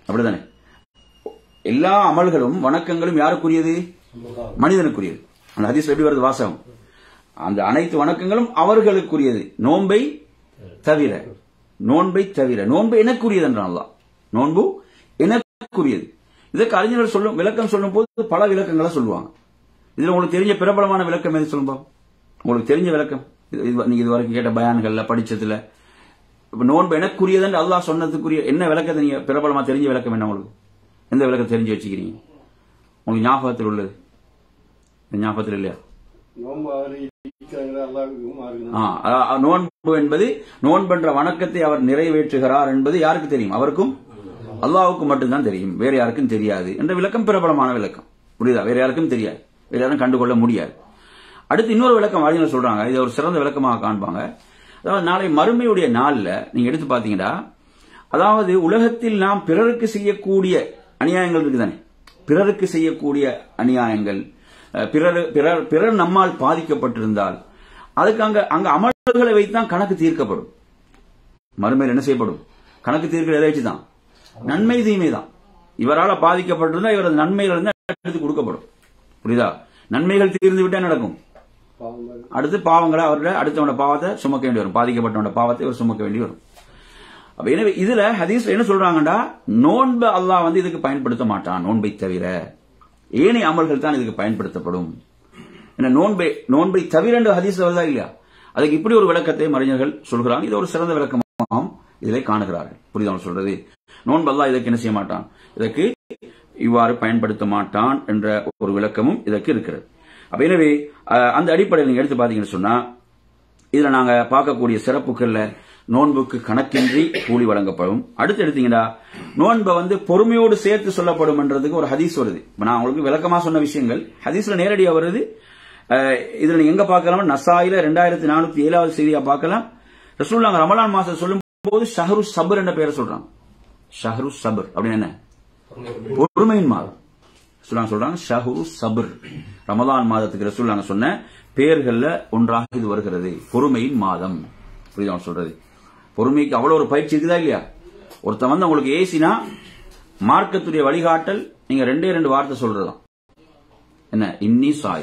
அப்படிதானே? எல்லா அமல்களும் வணக்கங்களும் யாருக்குரியது? மனிதனுக்குரியது. அந்த ஹதீஸ் எப்படி வருது வாசகம்? அந்த அனைத்து வணக்கங்களும் அவர்களுக்குரியது, நோன்பை தவிர. நோன்பை தவிர நோன்பு எனக்குரியது என்றான் அல்லாஹ். நோன்பு எனக்குரியது. இதற்கு அறிஞர்கள் சொல்லும் விளக்கம் சொல்லும் போது பல விளக்கங்களை சொல்லுவாங்க. இதுல உங்களுக்கு தெரிஞ்ச பிரபலமான விளக்கம் எது சொல்லும்பா? உங்களுக்கு தெரிஞ்ச விளக்கம் நீங்க இது வரைக்கும் கேட்ட பயான்கள்ல படிச்சதுல நோன்பு எனக்குரியது அல்லாஹ் சொன்னதுக்குரிய என்ன விளக்கத்தை நீங்க பிரபலமா தெரிஞ்ச விளக்கம் என்ன? உங்களுக்கு எந்த விளக்கம் தெரிஞ்சு வச்சுக்கிறீங்க? உங்களுக்கு ஞாபகத்தில் உள்ளது? ஞாபகத்தில் இல்லையா? நோன்பு என்பது நோன்பென்ற வணக்கத்தை அவர் நிறைவேற்றுகிறார் என்பது யாருக்கு தெரியும்? அவருக்கும் அல்லாஹ்வுக்கு மட்டும்தான் தெரியும், வேற யாருக்கும் தெரியாது என்ற விளக்கம் பிரபலமான விளக்கம். புரியுதா? வேற யாருக்கும் தெரியாது, வேற யாரும் கண்டுகொள்ள முடியாது. அடுத்து இன்னொரு விளக்கம் அறிஞர் சொல்றாங்க, இது ஒரு சிறந்த விளக்கமாக காண்பாங்க. அதாவது நாளை மறுமையுடைய நாள்ல நீங்க எடுத்து பாத்தீங்கன்னா, அதாவது உலகத்தில் நாம் பிறருக்கு செய்யக்கூடிய அநியாயங்கள் இருக்குதானே, பிறருக்கு செய்யக்கூடிய அநியாயங்கள், பிறர் பிறர் பிறர் நம்மால் பாதிக்கப்பட்டிருந்தால் அதுக்கு அங்க அங்க அமல்களை வைத்துதான் கணக்கு தீர்க்கப்படும். மறுமையில் என்ன செய்யப்படும்? கணக்கு தீர்க்கிற எதை வச்சுதான்? நன்மை தீமை தான். இவரால் பாதிக்கப்பட்டிருந்தா இவரது நன்மைகள் இருந்து எடுத்து கொடுக்கப்படும். புரியுதா? நன்மைகள் தீர்ந்து விட்டா நடக்கும், அடுத்து பாவங்களை அவருடைய அடுத்தவன பாவத்தை சுமக்க வேண்டி வரும், பாதிக்கப்பட்டவன பாவத்தை அவர் சுமக்க வேண்டி வரும். எனவே இதுல ஹதீஸ்ல என்ன சொல்றாங்கடா, நோன்பு அல்லாஹ் வந்து இதுக்கு பயன்படுத்த மாட்டான், நோன்பை தவிர ஏனைய அமல்கள் தான் இதுக்கு பயன்படுத்தப்படும். நோன்பை நோன்பை தவிர ஹதீஸ் வருதா இல்லையா? அதுக்கு இப்படி ஒரு விளக்கத்தை அறிஞர்கள் சொல்கிறாங்க. இது ஒரு சிறந்த விளக்கமாகவும் இதிலே காணுகிறார்கள். புரியுதா சொல்றது? நோன்பு அல்லாஹ் இதற்கு என்ன செய்ய மாட்டான், இதற்கு இவ்வாறு பயன்படுத்த மாட்டான் என்ற ஒரு விளக்கமும் இதற்கு இருக்கிறது. அப்ப எனவே அந்த அடிப்படையில் நீங்க எடுத்து பாத்தீங்கன்னு சொன்னா, இதுல நாங்க பார்க்கக்கூடிய சிறப்புகள்ல நோன்புக்கு கணக்கின்றி கூலி வழங்கப்படும். அடுத்து எடுத்தீங்கன்னா நோன்பை வந்து பொறுமையோடு சேர்த்து சொல்லப்படும் என்றதுக்கு ஒரு ஹதீஸ் வருது. நான் உங்களுக்கு விளக்கமா சொன்ன விஷயங்கள் ஹதீஸ்ல நேரடியா வருது. இதுல நீங்க எங்க பார்க்கலாம்? நசாயில இரண்டாயிரத்தி நானூத்தி ஏழாவது செய்தியா பார்க்கலாம். ரசூலுல்லாஹ் ரமலான் மாசம் சொல்லும் போது ஷஹரு சபர் என்ற பெயரை சொல்றாங்க. ஷஹரு சபர் அப்படின்னு என்ன? பொறுமையின் மாதம் சொல்றாங்க. ஷஹரு சபர் ரமலான் மாதத்துக்கு ரசூலுல்லாஹ் சொன்ன பெயர்கள்ல ஒன்றாக இது வருகிறது, பொறுமையின் மாதம். புரியுதா சொல்றது? பொறுமைக்கு அவ்வளவு ஒரு பயிற்சி இருக்குதா இல்லையா? ஒருத்தன் வந்து உங்களுக்கு ஏசினா மார்க்கத்துடைய வழிகாட்டல் நீங்க ரெண்டே ரெண்டு வார்த்தை சொல்றதான் என்ன? இன்னி சாய்.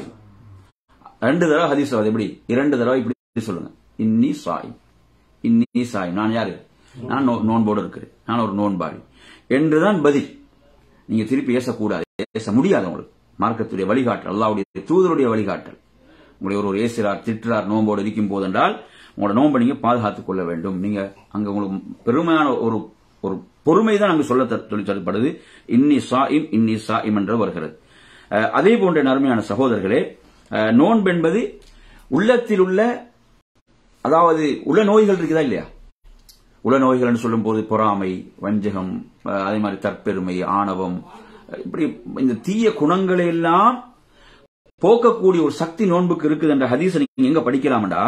ரெண்டு தடவை ஹதீஸ் வருது. எப்படி? இரண்டு தடவை இப்படி சொல்லுங்க, இன்னி சாய், இன்னி சாய். நான் யாரு? நான் நோன்போடு இருக்கிறேன், நான் ஒரு நோன்பாளி என்றுதான் பதில். நீங்க திருப்பி ஏசக்கூடாது, ஏச முடியாது. உங்களுக்கு மார்க்கத்துடைய வழிகாட்டல், அல்லாஹ்வுடைய தூதருடைய வழிகாட்டல். உங்களை ஒரு ஏசுறார் திட்டுறார் நோன்போடு இருக்கும் போது என்றால் உங்களோட நோன்பை நீங்க பாதுகாத்துக் கொள்ள வேண்டும். நீங்க அங்க உங்களுக்கு பெருமையான ஒரு ஒரு பொறுமை தான் அங்கு சொல்ல சொல்லப்படுது. இன்னி சாயிம் இன்னி சாயிம் என்று வருகிறது. அதே போன்ற நன்மையான சகோதரர்களே, நோன்பு என்பது உள்ளத்தில் உள்ள, அதாவது உள்ள நோய்கள் இருக்குதா இல்லையா? உள்ள நோய்கள் என்று சொல்லும் போது பொறாமை, வஞ்சகம், அதே மாதிரி தற்பெருமை, ஆணவம், இப்படி இந்த தீய குணங்களை எல்லாம் போக்கக்கூடிய ஒரு சக்தி நோன்புக்கு இருக்குது என்ற ஹதீஸை நீங்க எங்க படிக்கலாம்டா,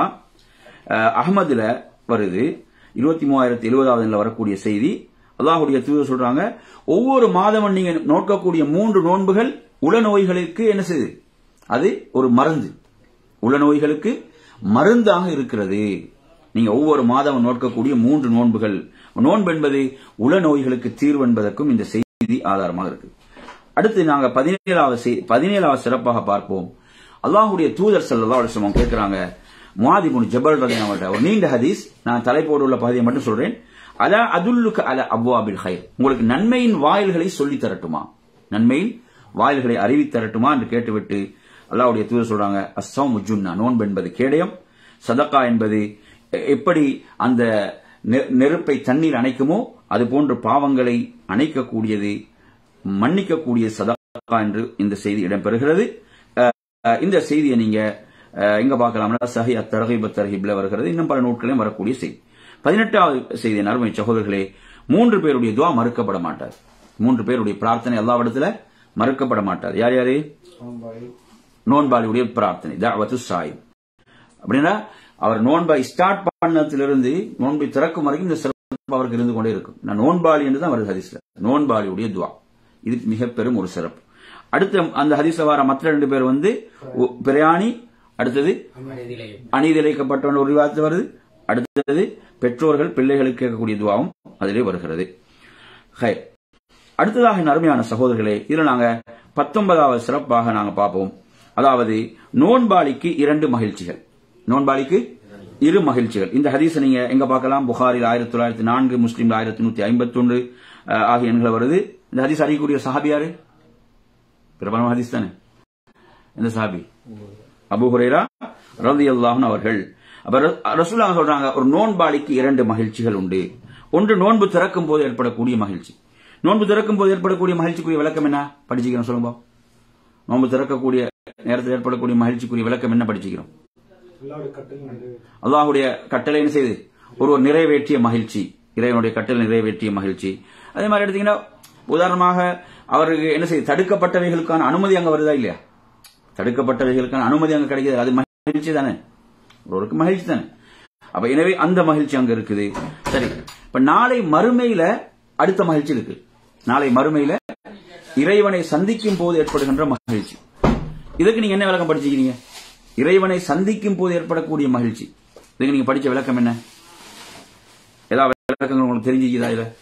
அஹ்மதுல வருது. இருபத்தி மூவாயிரத்தி எழுபதாவது வரக்கூடிய செய்தி. அல்லாஹ்வுடைய தூதர் சொல்றாங்க, ஒவ்வொரு மாதமும் நீங்க நோக்கக்கூடிய மூன்று நோன்புகள் உள நோய்களுக்கு என்ன செய்யுது? அது ஒரு மருந்து, உள நோய்களுக்கு மருந்தாக இருக்கிறது. நீங்க ஒவ்வொரு மாதமும் நோக்கக்கூடிய மூன்று நோன்புகள், நோன்பு என்பது உள நோய்களுக்கு தீர்வு என்பதற்கும் இந்த செய்தி ஆதாரமாக இருக்கு. அடுத்து நாங்க பதினேழாவது பதினேழாவது சிறப்பாக பார்ப்போம். அல்லாஹ்வுடைய தூதர் ஸல்லல்லாஹு அலைஹி வஸல்லம் கேட்கிறாங்க, முஆத் இப்னு ஜபல் ரலியல்லாஹு அன்ஹு, ஒரு நீண்ட ஹதீஸ், நான் தலைப்போடு உள்ள பகுதியை மட்டும் சொல்றேன். அலா அதுல்லுக அலா அப்வாபில் கைர், உங்களுக்கு நன்மையின் வாயில்களை சொல்லி தரட்டுமா, நன்மையின் வாயில்களை அறிவித்து தரட்டுமா என்று கேட்டுவிட்டு அல்லாஹ்வுடைய தூதர் சொல்றாங்க, அஸ்ஸௌமு ஜுன்னா, நோன்பு என்பது கேடயம், சதகா என்பது எப்படி அந்த நெருப்பை தண்ணீர் அணைக்குமோ அது போன்ற பாவங்களை அணைக்கக்கூடியது, மன்னிக்கக்கூடிய சதகா என்று இந்த செய்தி இடம்பெறுகிறது. இந்த செய்தியை நீங்க எங்க பார்க்கலாம்னா சஹீஹ் அத்-தர்கீப் அத்-தர்ஹீப்ல வருகிறது. இன்னும் பல நூல்களிலும் வரக்கூடிய செய்தி. பதினெட்டாவது செய்தி, அருமை சகோதரர்களே, மூன்று பேருடைய துஆ மறுக்கப்பட மாட்டார். மூன்று பேருடைய பிரார்த்தனை அல்லாஹ்விடத்துல மறுக்கப்பட மாட்டார். யார் யாரு? நோன்பாளியுடைய பிரார்த்தனை, தஅவத்து ஸாயிம். அப்படின்னா அவர் நோன்பை ஸ்டார்ட் பண்ணதிலிருந்து நோன்பை திறக்கும் வரைக்கும் இந்த சிறப்பு அவருக்கு இருந்து கொண்டே இருக்கும். நான் நோன்பாளி என்று தான் வருது ஹதீஸ்ல, நோன்பாளியுடைய துஆ. இது மிக பெரும் ஒரு சிறப்பு. அடுத்த அந்த ஹதீஸ்ல வர மற்ற ரெண்டு பேர் வந்து பிரயாணி, அடுத்தது அநீதிழைக்கப்பட்ட ஒரு விவாதத்தில் வருது, அடுத்தது பெற்றோர்கள் பிள்ளைகளுக்கு கேட்கக்கூடிய துவாவும் அதிலே வருகிறது. அடுத்ததாக அருமையான சகோதரர்களே, இதுல நாங்க பத்தொன்பதாவது சிறப்பாக நாங்க பார்ப்போம். அதாவது நோன்பாளிக்கு இரண்டு மகிழ்ச்சிகள். நோன்பாளிக்கு இரு மகிழ்ச்சிகள். இந்த ஹதீஸ் நீங்க எங்க பார்க்கலாம்? புகாரில் ஆயிரத்தி தொள்ளாயிரத்தி நான்கு, முஸ்லீம்ல ஆயிரத்தி நூத்தி ஐம்பத்தி ஒன்று ஆகிய எண்களை வருது. இந்த ஹதீஸ் அறியக்கூடிய சஹாபி யாரு? பிரபலமான ஹதீஸ் தானே. இந்த சஹாபி அபூ ஹுரைரா ரலியல்லாஹு அன்ஹு அவர்கள். அப்ப ரசூலுல்லாஹ் சொல்றாங்க, ஒரு நோன்பாளிக்கு இரண்டு மகிழ்ச்சிகள் உண்டு. ஒன்று நோன்பு திறக்கும் போது ஏற்படக்கூடிய மகிழ்ச்சி. நோன்பு திறக்கும் போது ஏற்படக்கூடிய மகிழ்ச்சிக்குரிய விளக்கம் என்ன படிச்சுக்கிறோம் சொல்லுங்க. நோன்பு திறக்கக்கூடிய நேரத்தில் ஏற்படக்கூடிய மகிழ்ச்சிக்குரிய விளக்கம் என்ன படிச்சுக்கிறோம்? அல்லாஹ்வுடைய கட்டளை என்ன செய்து ஒருவர் நிறைவேற்றிய மகிழ்ச்சி, இறைவனுடைய கட்டளை நிறைவேற்றிய மகிழ்ச்சி. அதே மாதிரி எடுத்தீங்கன்னா உதாரணமாக அவருக்கு என்ன செய்ய தடுக்கப்பட்டவைகளுக்கான அனுமதி அங்க வருதா இல்லையா? தடுக்கப்பட்டவைகளுக்கான அனுமதி அங்க கிடைக்கிறது. அது மகிழ்ச்சி தானே, ஒருவருக்கு மகிழ்ச்சி தானே. அப்ப எனவே அந்த மகிழ்ச்சி அங்க இருக்குது. சரி, இப்ப நாளை மறுமையில அடுத்த மகிழ்ச்சி இருக்கு. நாளை மறுமையில இறைவனை சந்திக்கும் போது ஏற்படுகின்ற மகிழ்ச்சி. இதுக்கு நீங்க என்ன விளக்கம் படிச்சுக்கிறீங்க? இறைவனை சந்திக்கும் போது ஏற்படக்கூடிய மகிழ்ச்சி. இதுக்கு நீங்க படிச்ச விளக்கம் என்ன? ஏதாவது விளக்கங்கள் உங்களுக்கு தெரிஞ்சுக்கிறதா? இல்ல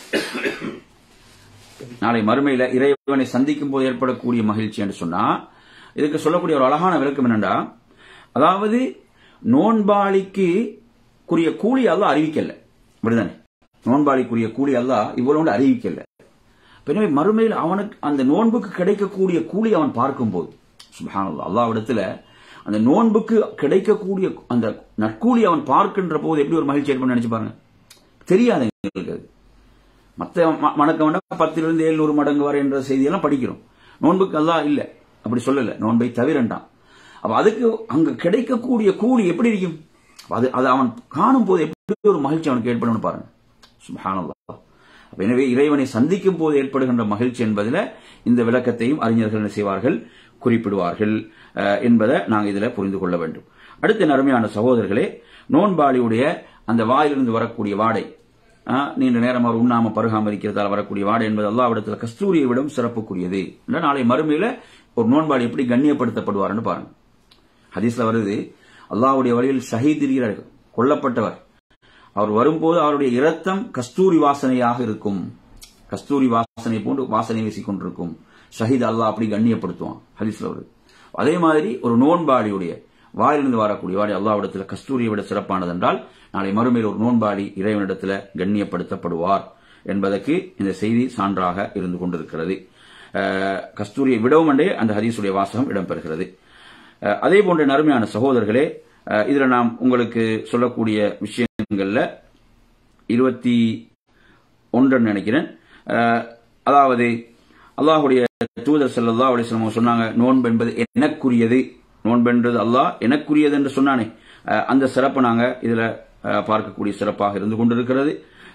நாளை மறுமையில இறைவனை சந்திக்கும் போது ஏற்படக்கூடிய மகிழ்ச்சி என்று சொன்னா இதுக்கு சொல்லக்கூடிய ஒரு அழகான விளக்கம் என்னண்டா, அதாவது நோன்பாளிக்கு கூறிய கூலி அல்லாஹ் அறிவிக்கல, அப்படிதானே? நோன்பாளிக்குரிய கூலி அல்லாஹ் இவ்வளவு அறிவிக்கல. எனவே மறுமையில் அவனுக்கு அந்த நோன்புக்கு கிடைக்கக்கூடிய கூலி அவன் பார்க்கும்போது சுப்ஹானல்லாஹ், அல்லாஹ்விடத்துல அந்த நோன்புக்கு கிடைக்கக்கூடிய அந்த நற்கூலி அவன் பார்க்கின்ற போது எப்படி ஒரு மகிழ்ச்சி ஏற்படும் நினைச்சு பாருங்க. தெரியாது எங்களுக்கு. மற்ற மணக்க வேண்டாம் பத்திலிருந்து ஏழுநூறு மடங்கு வரை என்ற செய்தியெல்லாம் படிக்கிறோம். நோன்புக்கு அல்லாஹ் இல்ல அப்படி சொல்லல, நோன்பை தவிரண்டான். அப்ப அதுக்கு அங்க கிடைக்கக்கூடிய கூலி எப்படி இருக்கும்? அது அது அவன் காணும் போது எப்படி ஒரு மகிழ்ச்சி அவனுக்கு ஏற்படும் பாருங்க. சுப்ஹானல்லாஹ். எனவே இறைவனை சந்திக்கும் போது ஏற்படுகின்ற மகிழ்ச்சி என்பதில் இந்த விளக்கத்தையும் அறிஞர்கள் என்ன செய்வார்கள், குறிப்பிடுவார்கள் என்பதை நாங்கள் இதில் புரிந்து கொள்ள வேண்டும். அடுத்த அருமையான சகோதரர்களே, நோன்பாளியுடைய அந்த வாயிலிருந்து வரக்கூடிய வாடை, நீண்ட நேரம் அவர் உண்ணாம பருகாம இருக்கிறதால் வரக்கூடிய வாடை என்பது அல்லாஹ்விடத்தில் கஸ்தூரியை விட சிறப்புக்குரியது. நாளை மறுமையில ஒரு நோன்பாளி எப்படி கண்ணியப்படுத்தப்படுவார்னு பாருங்க. ஹதீஸ்ல வருது, அல்லாஹ்வுடைய வழியில் ஷஹீத் இருக்கிறார்கள், கொல்லப்பட்டவர். அவர் வரும்போது அவருடைய இரத்தம் கஸ்தூரி வாசனையாக இருக்கும். கஸ்தூரி வாசனை போன்று வாசனை வீசிக் கொண்டிருக்கும். ஷஹீத் அல்லாஹ் அப்படி கண்ணியப்படுத்துவான் ஹதீஸ்ல வருது. அதே மாதிரி ஒரு நோன்பாளியுடைய வாயிலிருந்து வரக்கூடிய வாடை அல்லாஹ்விடத்தில் கஸ்தூரியை விட சிறப்பானது என்றால் நாளை மறுமையில் ஒரு நோன்பாளி இறைவனிடத்தில் கண்ணியப்படுத்தப்படுவார் என்பதற்கு இந்த செய்தி சான்றாக இருந்து கொண்டிருக்கிறது. கஸ்தூரியை விடவும் என்றே அந்த ஹதீஸுடைய வாசகம் இடம்பெறுகிறது. அதே போன்ற நறுமையான சகோதரர்களே, இதுல நாம் உங்களுக்கு சொல்லக்கூடிய விஷயங்கள்ல இருபத்தி ஒன்று நினைக்கிறேன். அதாவது அல்லாஹுடைய தூதர் ஸல்லல்லாஹு அலைஹி வஸல்லம் சொன்னாங்க, நோன்பு என்பது எனக்குரியது, நோன்பு என்பது அல்லாஹ் எனக்குரியது என்று சொன்னானே, அந்த சிறப்பு நாங்க இதுல பார்க்கக்கூடிய சிறப்பாக இருந்து கொண்டிருக்கிறது.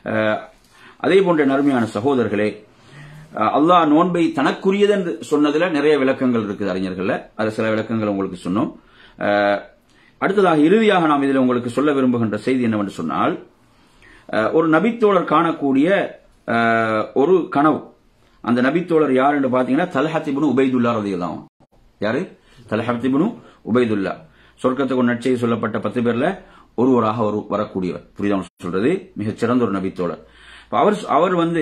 அதே போன்ற நறுமையான சகோதரர்களே, அல்லாஹ் நோன்பை தனக்குரியது என்று சொன்னதுல நிறைய விளக்கங்கள் இருக்குது அறிஞர்கள்ல. அது சில விளக்கங்கள் உங்களுக்கு சொன்னோம். அடுத்ததாக இறுதியாக நாம் இதில் உங்களுக்கு சொல்ல விரும்புகின்ற செய்தி என்னவென்று சொன்னால், ஒரு நபித்தோழர் காணக்கூடிய ஒரு கனவு. அந்த நபித்தோழர் யார் என்று பாத்தீங்கன்னா தல்ஹத் இப்னு உபைதுல்லா ரலியல்லாஹு அன்ஹு. யாரு? தல்ஹத் இப்னு உபைதுல்லா. சொர்க்கத்துக்கு ஒரு நற்செய்தி சொல்லப்பட்ட பத்து பேர்ல ஒருவராக ஒரு வரக்கூடியவர். புரியுதா சொல்றது? மிகச் சிறந்த ஒரு நபித்தோழர். அவர் அவர் வந்து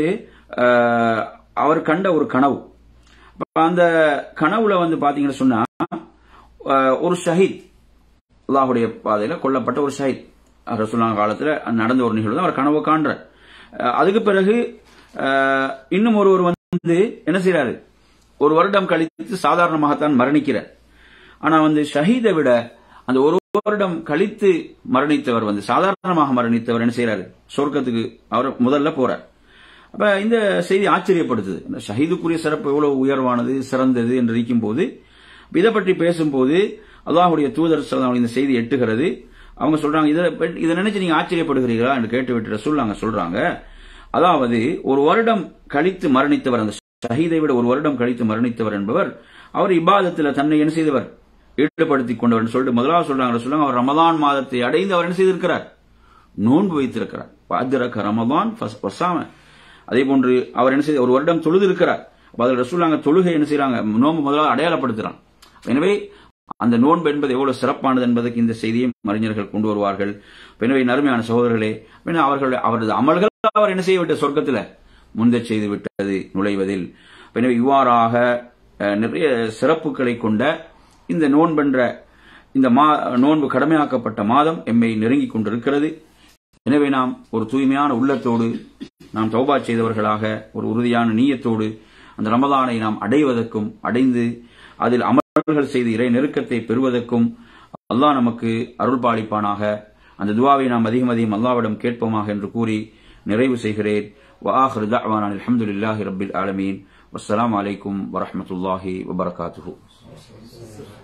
அவர் கண்ட ஒரு கனவு. அந்த கனவுல வந்து பாத்தீங்கன்னு சொன்னா ஒரு ஷஹீத், அல்லாஹ்வுடைய பாதையில கொல்லப்பட்ட ஒரு ஷஹீத் ரசூலுல்லாஹ் காலத்துல நடந்த ஒரு நிகழ்வு அவர் கனவு காண்றார். அதுக்கு பிறகு இன்னும் ஒருவர் வந்து என்ன செய்யறாரு, ஒரு வருடம் கழித்து சாதாரணமாகத்தான் மரணிக்கிறார். ஆனா வந்து ஷஹீதை விட அந்த ஒரு வருடம் கழித்து மரணித்தவர் வந்து சாதாரணமாக மரணித்தவர் என்ன செய்யறாரு, சொர்க்கத்துக்கு அவர் முதல்ல போறார். அப்ப இந்த செய்தி ஆச்சரியப்படுத்துது. ஷஹீதுக்குரிய சிறப்பு எவ்வளவு உயர்வானது, சிறந்தது என்று இருக்கும் போது இதை பற்றி பேசும்போது அல்லாஹ்வுடைய தூதர் ஸல்லல்லாஹு அலைஹி வஸல்லம் இந்த செய்தி எட்டுகிறது. அவங்க சொல்றாங்க, இதை இதை நினைச்சு நீங்க ஆச்சரியப்படுகிறீர்களா என்று கேட்டுவிட்டு ரசூலுல்லாஹ் சொல்றாங்க, அதாவது ஒரு வருடம் கழித்து மரணித்தவர், அந்த ஷஹீதை விட ஒரு வருடம் கழித்து மரணித்தவர் என்பவர் அவர் இபாதத்தில் தன்னை என்ன செய்தவர், ஈடுபடுத்திக் கொண்டவர் சொல்லிட்டு முதலாவது சொல்றாங்க. சொல்லுங்க, அவர் ரமலான் மாதத்தை அடைந்து அவர் என்ன செய்திருக்கிறார், நோன்பு வைத்திருக்கிறார். அத்ரக ரமலான் வஸாம. அதே போன்று அவர் என்ன செய்ய ஒரு வருடம் தொழுது இருக்கிறார். அதில் ரசூலுல்லாஹ் தொழுகை என்ன செய்யறாங்க, நோன்பு முதலாவது அடையாளப்படுத்துறாங்க. எனவே அந்த நோன்பு என்பது எவ்வளவு சிறப்பானது என்பதற்கு இந்த செய்தியை அறிஞர்கள் கொண்டு வருவார்கள். எனவே நறுமையான சகோதரர்களே, அவர்கள் அவரது அமல்கள் அவர் என்ன செய்ய விட்டு சொர்க்கத்தில் முந்தச் செய்து விட்டது நுழைவதில். எனவே இவ்வாறாக நிறைய சிறப்புகளை கொண்ட இந்த நோன்பென்ற இந்த மா நோன்பு கடமையாக்கப்பட்ட மாதம் எம்மை நெருங்கிக் கொண்டிருக்கிறது. எனவே நாம் ஒரு தூய்மையான உள்ளத்தோடு நாம் தௌபா செய்தவர்களாக ஒரு உறுதியான நீயத்தோடு அந்த ரமலானை நாம் அடைவதற்கும் அடைந்து அதில் அமல்கள் செய்து இறை நெருக்கத்தை பெறுவதற்கும் அல்லாஹ் நமக்கு அருள் பாலிப்பானாக. அந்த துவாவை நாம் அதிகம் அதிகம் அல்லாஹ்விடம் கேட்போமாக என்று கூறி நிறைவு செய்கிறேன். وآخر دعوانا الحمد لله رب العالمين والسلام عليكم ورحمة الله وبركاته.